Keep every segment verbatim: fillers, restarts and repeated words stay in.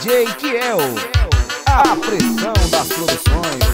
D J Kiel, a pressão das produções.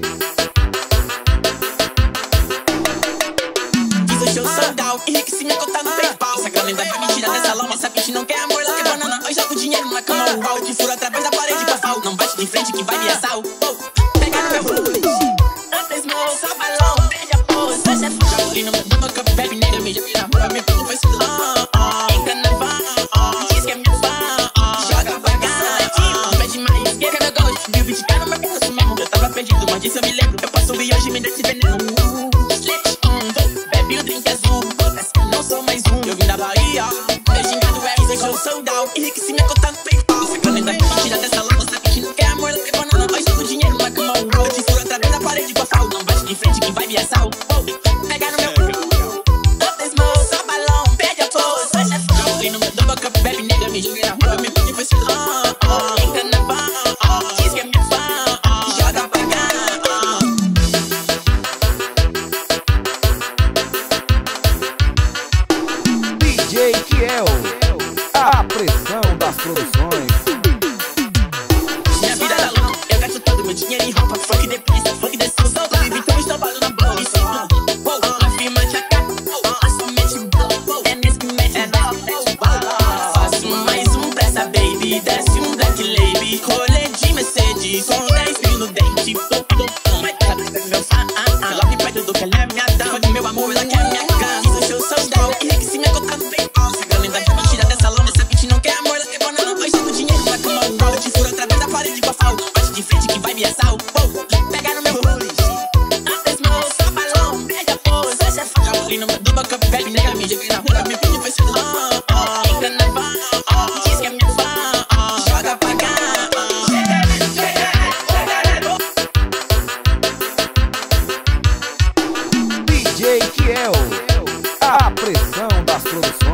Fiz o show sold out, enriqueci minha conta no PayPal. Essa grana ainda vai me tirar dessa lama. Essa bitch não quer amor, ela quer banana. Eu jogo dinheiro na cama, o balde furo através da parede com a fal. Não bate de frente que vai me assar. Oh, pega no meu rulo. Antes meu só balão, beija pose. Fecha a jogo no meu meu cup, bebe nega, me joga na rua, me pego, faz filão. Entra na van, diz que é minha fã. Joga pra cá, pede mais, que é meu gosto. Mil vinte k no meu bolso mesmo. Eu tava perdido, mas disso eu me lembro. Eu posso vir hoje e me desse veneno. Bebe o drink azul, não sou mais um. Eu vim da Bahia, meu gingado é isso, eu sou sold out. Enriqueci minha conta no PayPal. Essa grana ainda me tira dessa lama. Essa bitch não quer amor, ela quer banana. Nós jogo dinheiro na cama, o roll. Eu te furo através da parede com a fal. Não bate de frente que vai me assar. Pega no meu cu, antes meu só balão, perde a pose. Joguei no meu double cup, bebe nega, me joguei na rua, me pedi foi filão. Entra na van, diz que é minha fã. Joga pra cá. D J Kiel, a pressão das produções. Minha vida é louca, eu gasto todo meu dinheiro em roupa. Funk de pista, funk de som, só vive tão estampado na boca. Isso tudo, afirmante a cara, somente bom. É nesse que mete, é nesse. Faço mais um pra essa baby, desce um black lady. Rolê de Mercedes, com dez mil no dente. Mas ela é meu fã, ela me pede tudo que ela é minha dama. Fã de meu amor, ela quer minha cama. Fiz o show sold out, enriqueci minha conta no PayPal. Essa grana ainda vai me tirar dessa lama. Essa bitch não quer amor, ela quer banana. Nós jogo dinheiro na cama, o roll. Eu te furo através da parede com a fal. Não bate de frente que vai me assar. Pega no meu rolê. Antes meu só balão, beija a pose. Joguei no meu double cup, bebe nega, me joguei na rua, me pedi foi filão. Entra na van, diz que é minha fã. Joga pra cá. D J Kiel, a pressão das produções.